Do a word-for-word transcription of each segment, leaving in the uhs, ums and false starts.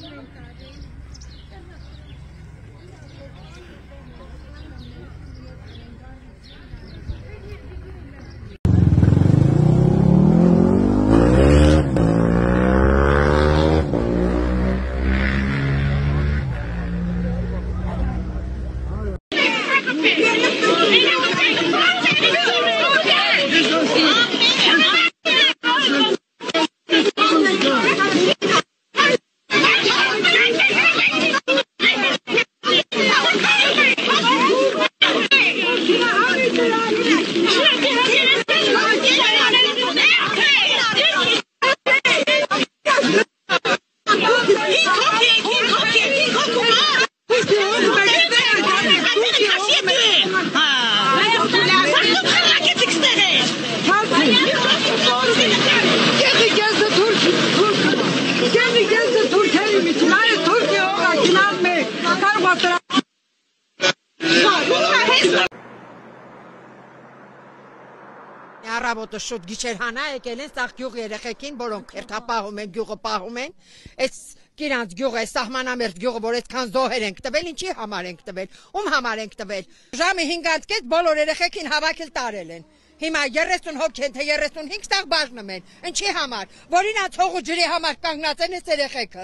Առավոտը շուտ գիշեր հանա եկել են սաղ գյուղ երեխեքին, որոնք հերթապահում են, գյուղը պահում են, այս կիրանց գյուղը, սահմանամերձ գյուղը, որ այսքան զոհեր ենք տվել, ինչի համար ենք տվել, ում համար ենք տվել, ժամը հինգից կես բոլոր երեխեքին հավաքել տարել են, հիմա երեսուն հոգ են, թե երեսունհինգ սաղ բաժնում են, ինչի համար, որ իրանց հող ու ջրի համար կանգնած են այս երեխեքը։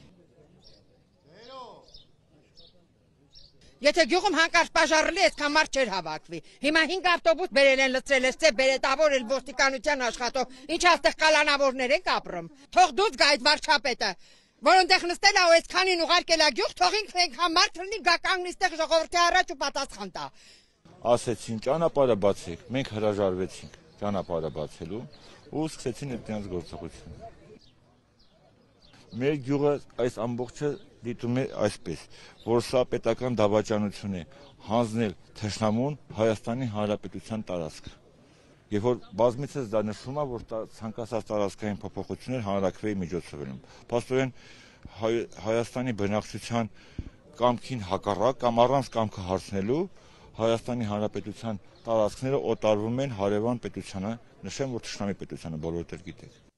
Եթե գյուղում հանկարծ պաժարելի այսքան մարդ չէր հավաքվի։ Հիմա հինգ ավտոբուս բերել են լցրել, էս բերետավորել ոստիկանության աշխատող, ինչ այստեղ կալանավորներ ենք ապրում։ Թող դուց գա այդ վարչապետը, որ այնտեղ նստել ա ու այսքանին ուղարկել ա գյուղ, թող ինքն մարդ լինի գա կանգնի այստեղ ժողովրդի առաջ ու պատասխան տա։ Ասեցին ճանապարհը բացեք, մենք հրաժարվեցինք ճանապարհը բացելու ու սկսեցին այդտեղից գործողություն։ Մեր գյուղը այս ամբողջը դիտում է այսպես, որ սա պետական դավաճանություն է հանձնել թշնամուն Հայաստանի Հանրապետության տարածքը։ Եվ որ բազմիցս դա նշվում է, որ ցանկացած տարածքային փոփոխություններ հանրաքվեի միջոցով են։ Փաստորեն Հայաստանի բնակչության կամքին հակառակ կամ առանց կամքը հարցնելու Հայաստանի Հանրապետության տարածքները օտարվում են հարևան պետությանը, նշեմ, որ թշնամի պետությանը, բոլորդ էլ գիտեք։